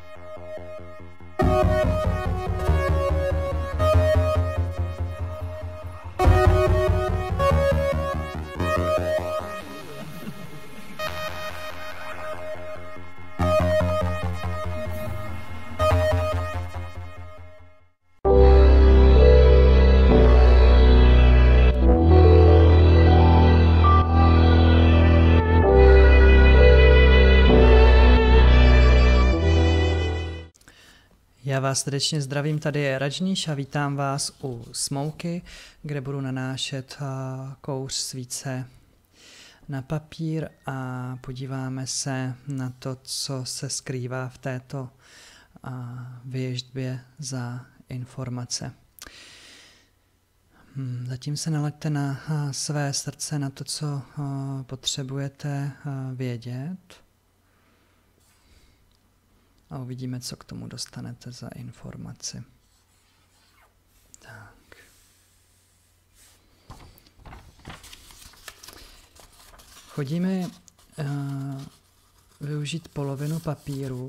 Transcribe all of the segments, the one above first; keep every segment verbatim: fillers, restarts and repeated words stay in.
Já vás srdečně zdravím, tady je Rajníš a vítám vás u Smouky, kde budu nanášet kouř svíce na papír a podíváme se na to, co se skrývá v této věštbě za informace. Zatím se nalaďte na své srdce, na to, co potřebujete vědět. A uvidíme, co k tomu dostanete za informaci. Tak. Chodíme uh, využít polovinu papíru.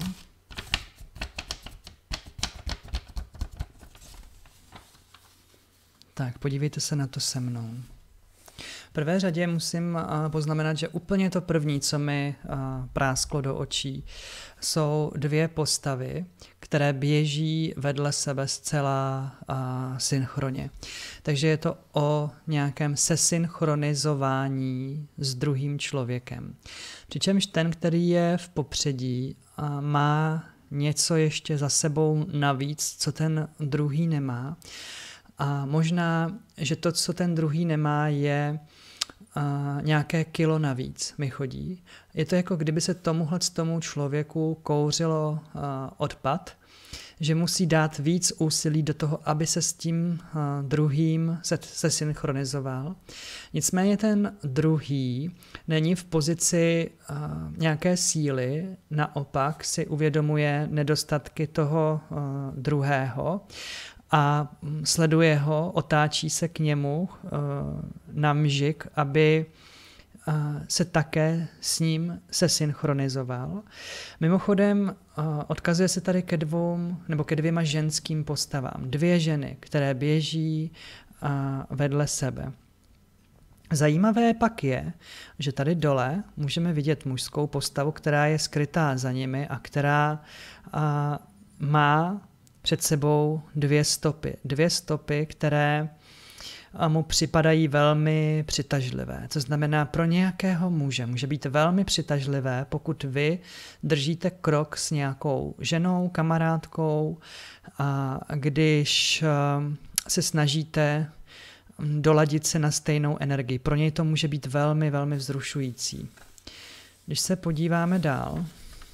Tak, podívejte se na to se mnou. V prvé řadě musím poznamenat, že úplně to první, co mi prásklo do očí, jsou dvě postavy, které běží vedle sebe zcela synchronně. Takže je to o nějakém sesynchronizování s druhým člověkem. Přičemž ten, který je v popředí, má něco ještě za sebou navíc, co ten druhý nemá. A možná, že to, co ten druhý nemá, je uh, nějaké kilo navíc mi chodí. Je to jako kdyby se tomuhle tomu člověku kouřilo uh, odpad, že musí dát víc úsilí do toho, aby se s tím uh, druhým se, se synchronizoval. Nicméně ten druhý není v pozici uh, nějaké síly, naopak si uvědomuje nedostatky toho uh, druhého, a sleduje ho, otáčí se k němu uh, na mžik, aby uh, se také s ním se synchronizoval. Mimochodem uh, odkazuje se tady ke dvou nebo ke dvěma ženským postavám. Dvě ženy, které běží uh, vedle sebe. Zajímavé pak je, že tady dole můžeme vidět mužskou postavu, která je skrytá za nimi a která uh, má před sebou dvě stopy. Dvě stopy, které mu připadají velmi přitažlivé. Co znamená, pro nějakého muže může být velmi přitažlivé, pokud vy držíte krok s nějakou ženou, kamarádkou, a když se snažíte doladit se na stejnou energii. Pro něj to může být velmi, velmi vzrušující. Když se podíváme dál,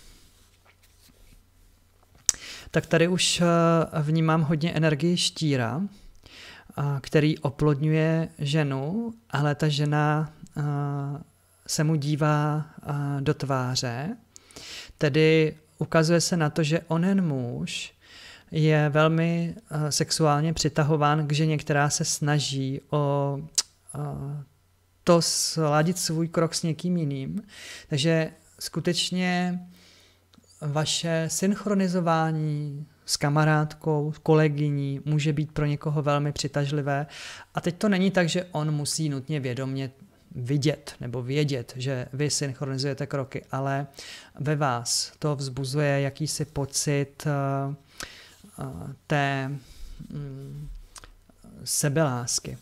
tak tady už vnímám hodně energii štíra, který oplodňuje ženu, ale ta žena se mu dívá do tváře. Tedy ukazuje se na to, že onen muž je velmi sexuálně přitahován k ženě, která se snaží o to sladit svůj krok s někým jiným. Takže skutečně vaše synchronizování s kamarádkou, kolegyní může být pro někoho velmi přitažlivé. A teď to není tak, že on musí nutně vědomě vidět nebo vědět, že vy synchronizujete kroky, ale ve vás to vzbuzuje jakýsi pocit uh, uh, té um, sebelásky.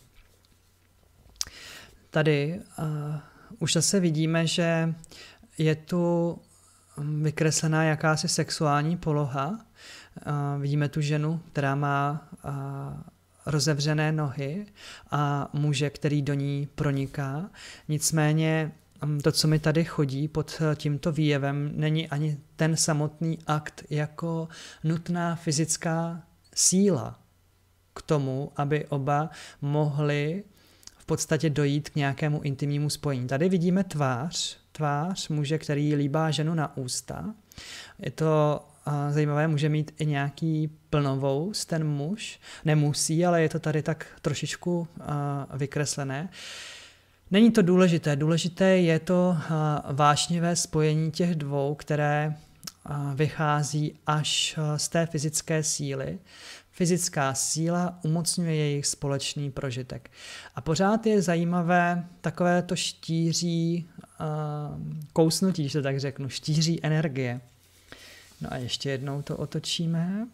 Tady uh, už zase vidíme, že je tu vykreslená jakási sexuální poloha. Uh, vidíme tu ženu, která má uh, rozevřené nohy a muže, který do ní proniká. Nicméně um, to, co mi tady chodí pod tímto výjevem, není ani ten samotný akt jako nutná fyzická síla k tomu, aby oba mohli v podstatě dojít k nějakému intimnímu spojení. Tady vidíme tvář, tvář muže, který líbá ženu na ústa. Je to uh, zajímavé, může mít i nějaký plnovous ten muž. Nemusí, ale je to tady tak trošičku uh, vykreslené. Není to důležité. Důležité je to uh, vášnivé spojení těch dvou, které vychází až z té fyzické síly. Fyzická síla umocňuje jejich společný prožitek. A pořád je zajímavé takové to štíří kousnutí, když to tak řeknu, štíří energie. No a ještě jednou to otočíme.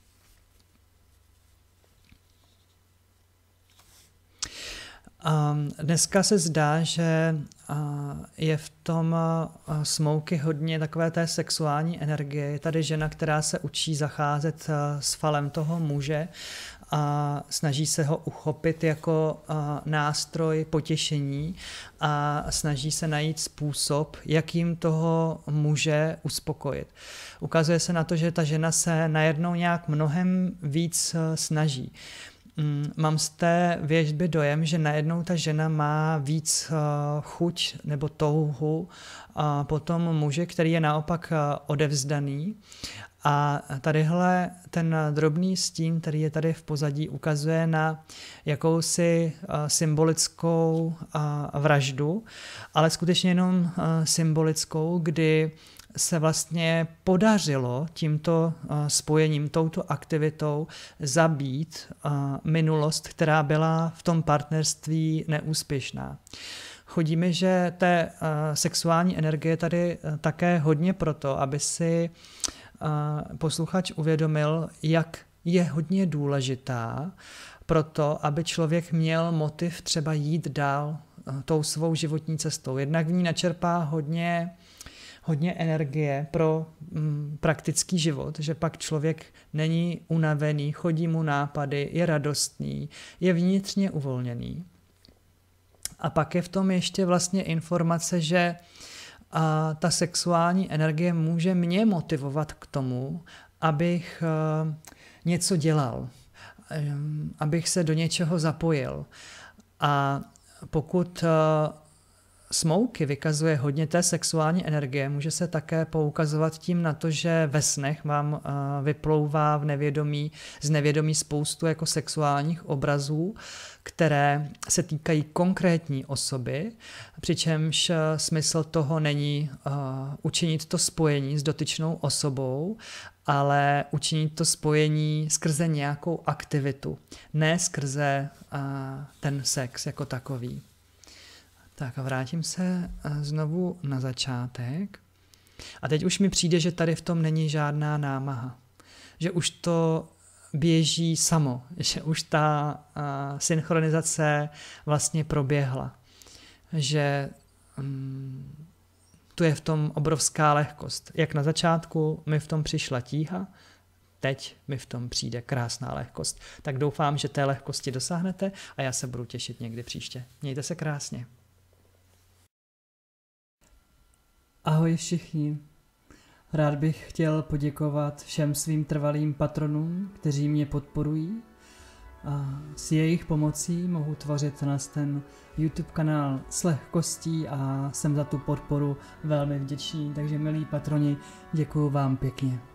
Dneska se zdá, že je v tom Smouky hodně takové té sexuální energie. Je tady žena, která se učí zacházet s falem toho muže a snaží se ho uchopit jako nástroj potěšení a snaží se najít způsob, jakým toho muže uspokojit. Ukazuje se na to, že ta žena se najednou nějak mnohem víc snaží. Mám z té věštby dojem, že najednou ta žena má víc chuť nebo touhu po tom muži, který je naopak odevzdaný. A tadyhle ten drobný stín, který je tady v pozadí, ukazuje na jakousi symbolickou vraždu, ale skutečně jenom symbolickou, kdy se vlastně podařilo tímto spojením, touto aktivitou zabít minulost, která byla v tom partnerství neúspěšná. Chodí mi, že té sexuální energie tady také hodně proto, aby si posluchač uvědomil, jak je hodně důležitá proto, aby člověk měl motiv třeba jít dál tou svou životní cestou. Jednak v ní načerpá hodně hodně energie pro mm, praktický život, že pak člověk není unavený, chodí mu nápady, je radostný, je vnitřně uvolněný. A pak je v tom ještě vlastně informace, že a, ta sexuální energie může mě motivovat k tomu, abych a, něco dělal, a, abych se do něčeho zapojil. A pokud a, Smouky vykazuje hodně té sexuální energie, může se také poukazovat tím na to, že ve snech vám vyplouvá v nevědomí, z nevědomí spoustu jako sexuálních obrazů, které se týkají konkrétní osoby, přičemž smysl toho není učinit to spojení s dotyčnou osobou, ale učinit to spojení skrze nějakou aktivitu, ne skrze ten sex jako takový. Tak a vrátím se znovu na začátek. A teď už mi přijde, že tady v tom není žádná námaha. Že už to běží samo. Že už ta uh, synchronizace vlastně proběhla. Že um, tu je v tom obrovská lehkost. Jak na začátku mi v tom přišla tíha, teď mi v tom přijde krásná lehkost. Tak doufám, že té lehkosti dosáhnete a já se budu těšit někdy příště. Mějte se krásně. Ahoj všichni. Rád bych chtěl poděkovat všem svým trvalým patronům, kteří mě podporují. A s jejich pomocí mohu tvořit na ten YouTube kanál s lehkostí a jsem za tu podporu velmi vděčný. Takže milí patroni, děkuju vám pěkně.